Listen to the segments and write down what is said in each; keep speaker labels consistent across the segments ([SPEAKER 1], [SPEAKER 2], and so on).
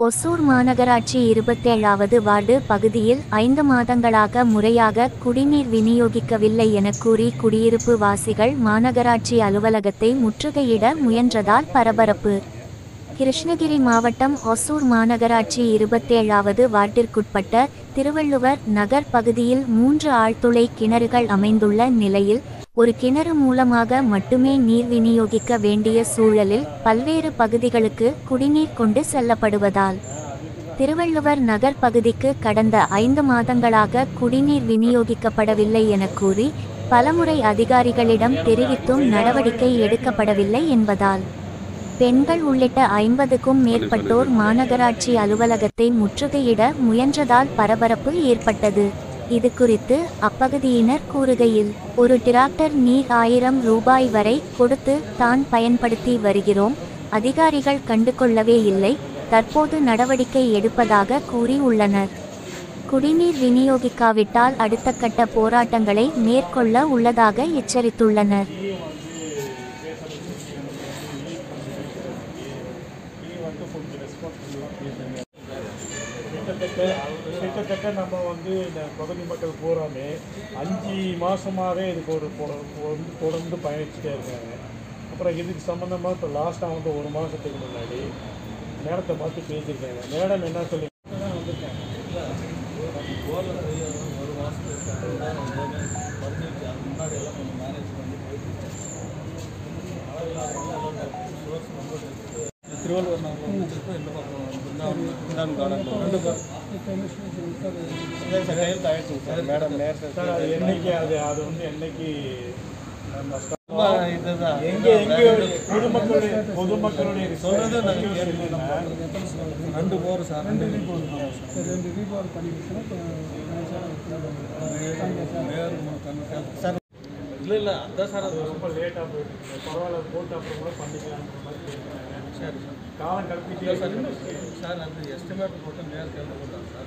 [SPEAKER 1] ஒசூர் மாநகராட்சி 27வது வார்டு பகுதியில் 5 மாதங்களாக முறையாக குடிநீர் விநியோகிக்கவில்லை என கூறி குடியிருப்பு வாசிகள் மாநகராட்சி அலுவலகத்தை முற்றுகையிட முயன்றதால் பரபரப்பு. கிருஷ்ணகிரி மாவட்டம் ஒசூர் மாநகராட்சி 27வது வார்டிற்குட்பட்ட திருவள்ளுவர் நகர் பகுதியில் 3 ஆழ்துளை கிணறுகள் அமைந்துள்ள நிலையில் ஒரு கிணறு மூலமாக மட்டுமே நீர் விநியோகிக்க வேண்டிய சூழலில் பல்வேறு பகுதிகளுக்கு குடிநீர் கொண்டு செல்லப்படுவதால் திருவள்ளுவர் நகர் பகுதிக்கு கடந்த 5 மாதங்களாக குடிநீர் விநியோகிக்கப்படவில்லை என கூறி பலமுறை அதிகாரிகளிடம் தெரிவித்தும் நடவடிக்கை எடுக்கப்படவில்லை என்பதால் பெண்கள் உள்ளிட்ட 50க்கும் மேற்பட்டோர் மாநகராட்சி அலுவலகத்தை முற்றுகையிட முயன்றதால் பரபரப்பு ஏற்பட்டது. இது குறித்து அப்பகுதியினர் கூறுகையில், ஒரு டிராக்டர் நீர் 1000 ரூபாய் வரை கொடுத்து தான் பயன்படுத்தி வருகிறோம், அதிகாரிகள் கண்டுகொள்ளவே இல்லை, தற்போது நடவடிக்கை எடுப்பதாக கூறி உள்ளனர். குடிநீர் விநியோகிக்காவிட்டால் அடுத்த கட்ட போராட்டங்களை மேற்கொள்ள உள்ளதாக எச்சரித்துள்ளனர்.
[SPEAKER 2] கிட்டத்தட்ட நம்ம இந்த பகுதி மக்கள் பூராமே 5 மாதமாகவே இதுக்கு தொடர்ந்து பயணிச்சுட்டே இருக்காங்க. அப்புறம் இதுக்கு சம்மந்தமாக இப்போ லாஸ்ட்டாக 1 மாதத்துக்கு முன்னாடி மேடத்தை பார்த்து பேசியிருக்காங்க. மேடம் என்ன சொல்லி தான் வந்திருக்காங்க, ஒரு மாதத்துக்கு முன்னாடி எல்லாம் கொஞ்சம் மேனேஜ் பண்ணி போயிட்டு திருவள்ளுவர் நகரில் வச்சுருக்கோம். இந்த பக்கம் கார்டன் கையெழுத்து ஆயிடுச்சுங்க சார். மேடம் நேரத்தை சார் அது என்னைக்கு அது என்னைக்கு இதுதான் பொதுமக்களுடைய சொல்றது நாங்கள் கேட்கணும்னா 2 போகிறோம் சார். 2 ரீபார் பண்ணிக்கிட்டோம் சார். இல்லை அதான் சார், அது ரொம்ப லேட்டாக போயிட்டு பரவாயில்ல, போட்டு அப்புறம் கூட பண்ணிக்கலான்ற மாதிரி கேட்குறாங்க. சரி சார், காலம் கற்பிக்கல சார். சார் அந்த எஸ்டிமேட் போட்டு நேரம் கேள்வி போட்டாங்க சார்.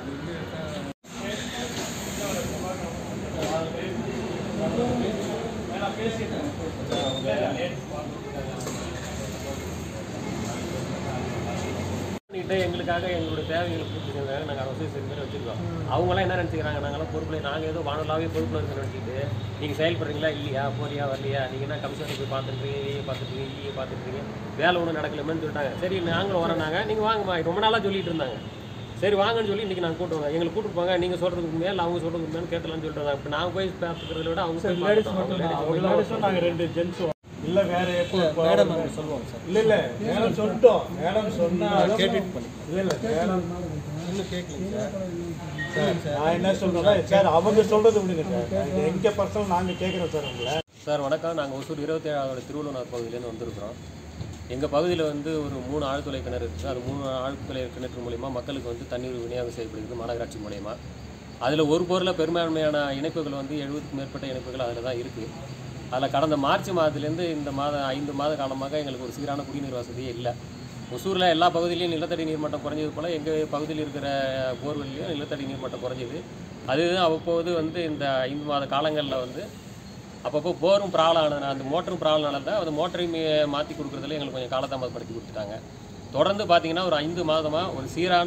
[SPEAKER 3] எங்களுக்காக எங்களுடைய தேவைகளை பூர்த்தி செய்யறதுக்காக நாங்கள் அசோசியேஷன் மாதிரி வச்சுருக்கோம். அவங்களாம் என்ன நினச்சிக்கிறாங்க, நாங்களாம் பொறுப்பில் நாங்கள் ஏதோ வானலாகவே பொறுப்பில் இருக்கிற நினச்சிட்டு நீங்கள் செயல்படுறீங்களா இல்லையா, போறியா வரலையா, நீங்கள் என்ன கமிஷனரை போய் பார்த்துருக்கீங்க பார்த்துருக்கீங்க வேலை ஒன்றும் நடக்கலமேன்னு சொல்லிட்டாங்க. சரி நாங்களும் வரோனாங்க, நீங்கள் வாங்கம்மா ரொம்ப நாளாக சொல்லிட்டு இருந்தாங்க. சரி வாங்கன்னு சொல்லி இன்றைக்கி நாங்கள் கூட்டுவாங்க, எங்களை கூப்பிட்டு போங்க, நீங்கள் சொல்கிறதுக்கு மேலே அவங்க சொல்கிறதுக்கு மேலே கேட்கலான்னு சொல்லிட்டு இப்போ நாங்கள் போய் பார்த்துக்கிறத விட அவங்க
[SPEAKER 2] நாங்கள் 2 ஜென்ஸ் இல்லை வேற மேடம் சொல்லுவோம் சார். இல்லை மேடம் சொல்லிட்டோம், மேடம் சொன்னால் கேட்டுட்டு பண்ணி இல்லை மேடம் இன்னும் கேட்கலைங்க சார். நான் என்ன சொல்கிறேன்னா சார் அவங்க சொல்கிறது விடுங்க சார், எங்கள் பர்சனல் நாங்கள் கேட்குறோம் சார் உங்களை.
[SPEAKER 3] சார் வணக்கம், நாங்கள் ஒசூர் 27வது திருவள்ளுவர் பகுதியிலேருந்து வந்திருக்கிறோம். எங்கள் பகுதியில் ஒரு 3 ஆழ்துளை கிணறு இருக்குது. அது 3 ஆழ்துளை கிணறு மூலிமா மக்களுக்கு தண்ணீர் விநியோகம் செய்யப்படுகிறது மாநகராட்சி மூலயமா. அதில் ஒரு பொருளில் பெரும்பான்மையான இணைப்புகள் 70க்கும் மேற்பட்ட இணைப்புகள் அதில் தான் இருக்குது. அதில் கடந்த மார்ச் மாதத்துலேருந்து இந்த 5 மாத காலமாக எங்களுக்கு ஒரு சீரான குடிநீர் வசதியே இல்லை. ஒசூரில் எல்லா பகுதியிலையும் நிலத்தடி நீர்மட்டம் குறைஞ்சது போல் எங்கள் பகுதியில் இருக்கிற போர்வெல்லையும் நிலத்தடி நீர்மட்டம் குறைஞ்சிது. அதுதான் அவ்வப்போது இந்த 5 மாத காலங்களில் அப்பப்போ போரும் ப்ராப்ளம் ஆனதுனால அந்த மோட்டரும் ப்ராப்ளம் தான் அந்த மோட்டரையும் மாற்றி கொடுக்குறதுல எங்களுக்கு கொஞ்சம் காலதாமதப்படுத்தி கொடுத்துட்டாங்க. தொடர்ந்து பார்த்திங்கன்னா ஒரு 5 மாதமாக ஒரு சீரான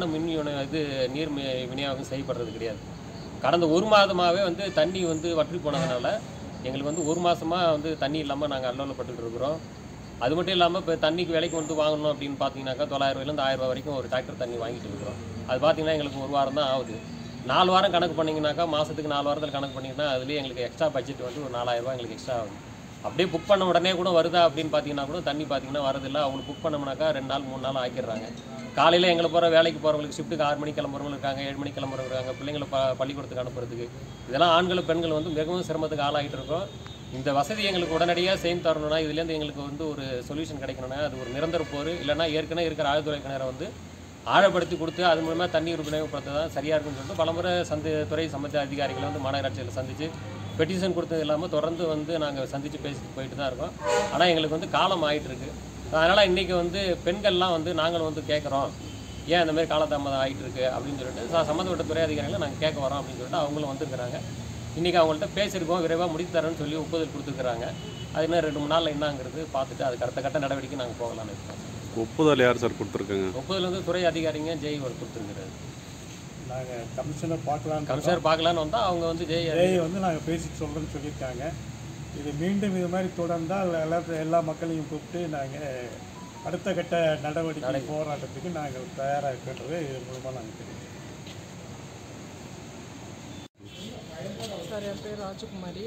[SPEAKER 3] நீர் விநியோகம் செய்யப்படுறது கிடையாது. கடந்த 1 மாதமாகவே தண்ணி வற்றி போனதுனால எங்களுக்கு 1 மாதமாக தண்ணி இல்லாமல் நாங்கள் அல்லோலப்பட்டு இருக்கிறோம். அது மட்டும் இல்லாமல் இப்போ தண்ணிக்கு விலைக்கு வாங்கணும் அப்படின்னு பார்த்தீங்கன்னாக்கா 900 ரூபாயிலேருந்து 1000 ரூபா வரைக்கும் ஒரு டிராக்டர் தண்ணி வாங்கிட்டு இருக்கிறோம். அது பார்த்திங்கன்னா எங்களுக்கு 1 வாரம் தான் ஆகுது. 4 வாரம் கணக்கு பண்ணிங்கனாக்கா மாதத்துக்கு 4 வாரத்தில் கணக்கு பண்ணிங்கன்னா அதுலேயே எங்களுக்கு எக்ஸ்ட்ரா பட்ஜெட் ஒரு 4000 ரூபா எங்களுக்கு எக்ஸ்ட்ரா ஆகுது. அப்படியே புக் பண்ண உடனே கூட வருதா அப்படின்னு பார்த்தீங்கன்னா கூட தண்ணி பார்த்தீங்கன்னா வரதில்லை. அவங்களுக்கு புக் பண்ணோம்னாக்கா 2 நாள் 3 நாள் ஆக்கிடுறாங்க. காலையில் எங்களை வேலைக்கு போகிறவங்களுக்கு ஷிஃப்ட்டுக்கு 6 மணிக்கு கிளம்புறவங்க இருக்காங்க, 7 மணிக்கு கிளம்புறவங்க இருக்காங்க, பிள்ளைங்களை பள்ளிக்கூடத்துக்கு அனுப்புறதுக்கு. இதெல்லாம் ஆண்கள் பெண்கள் மிகவும் சிரமத்துக்கு ஆளாகிட்டு இருக்கோம். இந்த வசதி எங்களுக்கு உடனடியாக செய்து தரணும்னா இதுலேருந்து எங்களுக்கு ஒரு சொல்யூஷன் கிடைக்கணும்னா அது ஒரு நிரந்தர போர், இல்லைனா ஏற்கனவே இருக்கிற ஆழ்துளை கிணறை ஆழப்படுத்தி கொடுத்து அது மூலமாக தண்ணீர் விநியோகப்படுத்த தான் சரியாக இருக்குன்னு சொல்லிட்டு பலமுறை துறை சம்பந்த அதிகாரிகளை மாநகராட்சியில் சந்தித்து பெட்டிஷன் கொடுத்தது இல்லாமல் தொடர்ந்து நாங்கள் சந்தித்து பேசிட்டு போயிட்டு தான் இருக்கோம். ஆனால் எங்களுக்கு காலம் ஆகிட்டு இருக்குது. அதனால் இன்றைக்கி பெண்கள்லாம் நாங்களும் கேட்குறோம், ஏன் இந்த மாதிரி காலதாமதம் ஆகிட்டு இருக்குது அப்படின்னு சொல்லிட்டு சம்மந்தப்பட்ட துறை அதிகாரிகளை நாங்கள் கேட்க வரோம் அப்படின்னு சொல்லிட்டு அவங்களும் வந்துருக்குறாங்க. இன்றைக்கி அவங்கள்ட்ட பேசியிருக்கோம், விரைவாக முடித்து தரேன்னு சொல்லி ஒப்புதல் கொடுத்துருக்குறாங்க. அது இன்னும் 2-3 நாளில் என்னங்கிறது பார்த்துட்டு அதுக்கு அடுத்த கட்ட நடவடிக்கை நாங்கள் போகலான்னு இருக்கோம்.
[SPEAKER 4] ஒப்புதல் யார் சார் கொடுத்துருக்காங்க?
[SPEAKER 3] ஒப்புதல் வந்து துறை அதிகாரிங்க ஜெய் கொடுத்துருக்குறாரு.
[SPEAKER 2] நாங்கள் கமிஷனர்
[SPEAKER 3] பார்க்கலான்னு வந்தால் அவங்க வந்து
[SPEAKER 2] ஜெய் வந்து நாங்கள் பேசிட்டு சொல்கிறேன்னு சொல்லியிருக்காங்க. இது மீண்டும் இது மாதிரி தொடர்ந்தால் எல்லா மக்களையும் கூப்பிட்டு நாங்கள் அடுத்த கட்ட நடவடிக்கை போராட்டத்துக்கு நாங்கள் தயாராக இருக்கின்றது இது மூலமாக நாங்கள் தெரியும்.
[SPEAKER 5] சார், என் பேர் ராஜகுமாரி.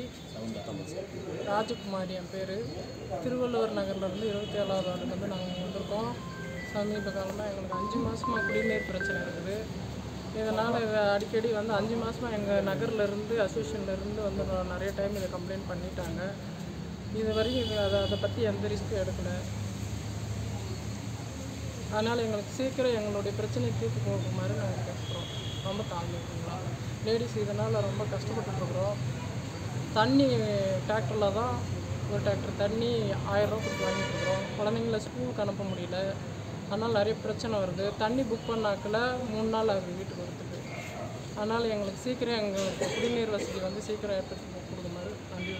[SPEAKER 5] என் பேர் திருவள்ளுவர் நகர்லேருந்து 27வது வார்டுலேருந்து நாங்கள் வந்திருக்கோம். சமீப காலமாக எங்களுக்கு 5 மாதமாக குடிநீர் பிரச்சனை இருக்குது. இதனால் அடிக்கடி வந்து 5 மாதமாக எங்கள் நகர்லேருந்து அசோசியேஷன்லேருந்து வந்து நிறைய டைம் இதை கம்ப்ளைண்ட் பண்ணிட்டாங்க. இது வரைக்கும் அதை பற்றி எந்த ரிஸ்க்கும் எடுக்கலை. அதனால் எங்களுக்கு சீக்கிரம் எங்களுடைய பிரச்சனையை தீர்த்து போகுமாறு நாங்கள் கேட்குறோம். ரொம்ப தாழ்மைங்களா லேடிஸ் இதனால் ரொம்ப கஷ்டப்பட்டுருக்குறோம். தண்ணி டிராக்டரில் தான் ஒரு டிராக்டர் தண்ணி 1000 ரூபா கொடுத்து வாங்கிட்டுருக்குறோம். குழந்தைங்கள ஸ்கூலுக்கு அனுப்ப முடியல. அதனால் நிறைய பிரச்சனை வருது. தண்ணி புக் பண்ணாக்கில் 3 நாள் ஆகுது வீட்டுக்கு வரத்துக்கு. அதனால் எங்களுக்கு சீக்கிரம் எங்களுக்கு குடிநீர் வசதி வந்து சீக்கிரம் ஏற்படுத்தி கொடுக்குமாறு நன்றி.